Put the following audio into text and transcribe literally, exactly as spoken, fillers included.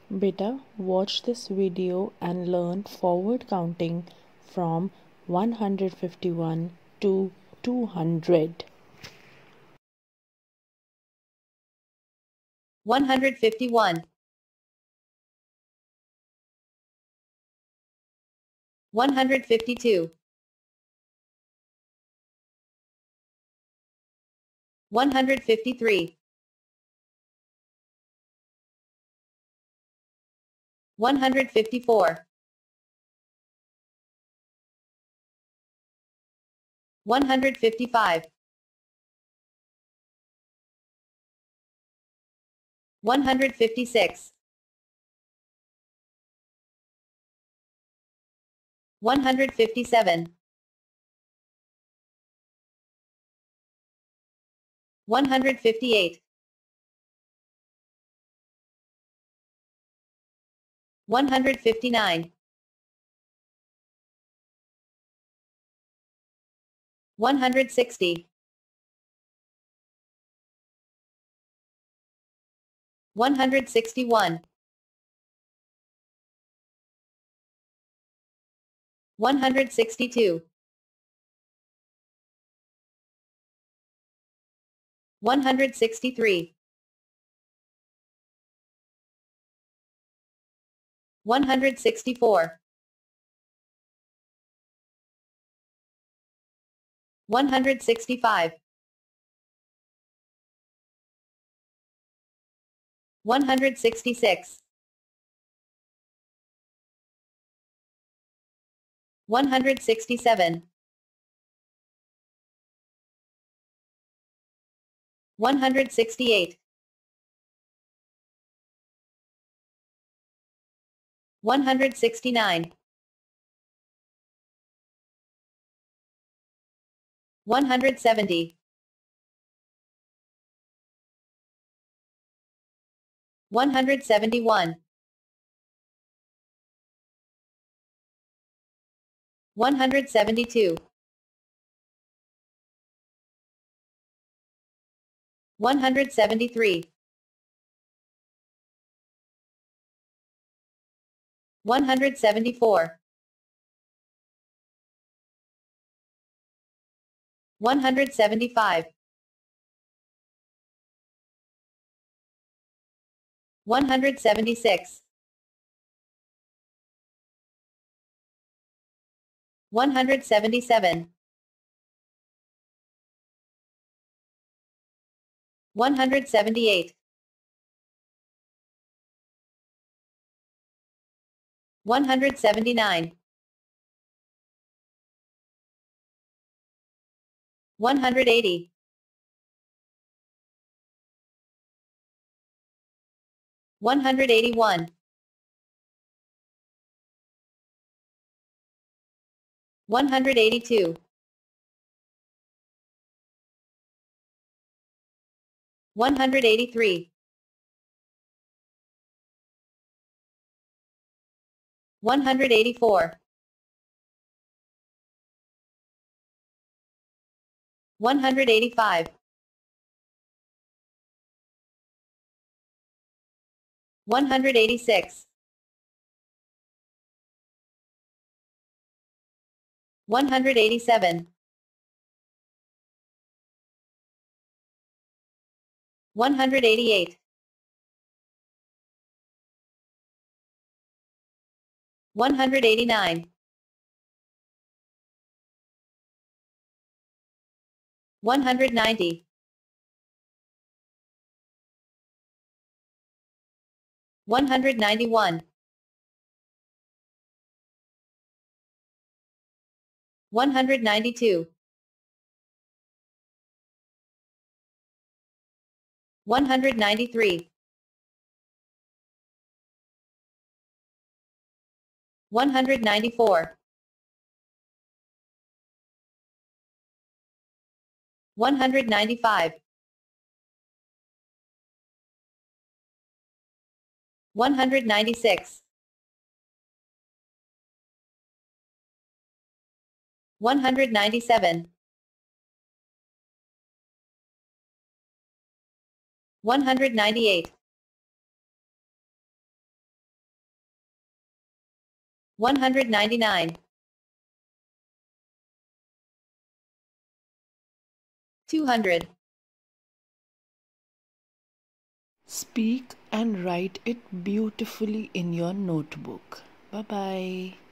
Beta, watch this video and learn forward counting from one hundred fifty-one to two hundred. one hundred fifty-one, one hundred fifty-two, one hundred fifty-three, one hundred fifty-four, one hundred fifty-five, one hundred fifty-six, one hundred fifty-seven, one hundred fifty-eight, one hundred fifty-nine, one hundred sixty, one hundred sixty-one, one hundred sixty-two, one hundred sixty-three, one hundred sixty-four, one hundred sixty-five, one hundred sixty-six, one hundred sixty-seven, one hundred sixty-eight, one hundred sixty-nine, one hundred seventy, one hundred seventy-one, one hundred seventy-two, one hundred seventy-three, one hundred seventy-four, one hundred seventy-five, one hundred seventy-six, one hundred seventy-seven, one hundred seventy-eight, one hundred seventy-nine, one hundred eighty, one hundred eighty-one, one hundred eighty-two, one hundred eighty-three, one hundred eighty-four, one hundred eighty-five, one hundred eighty-six, one hundred eighty-seven, one hundred eighty-eight, one hundred eighty-nine, one hundred ninety, one hundred ninety-one, one hundred ninety-two, one hundred ninety-three, one hundred ninety-four, one hundred ninety-five, one hundred ninety-six, one hundred ninety-seven, one hundred ninety-eight, one hundred ninety-nine, two hundred, Speak and write it beautifully in your notebook. Bye bye.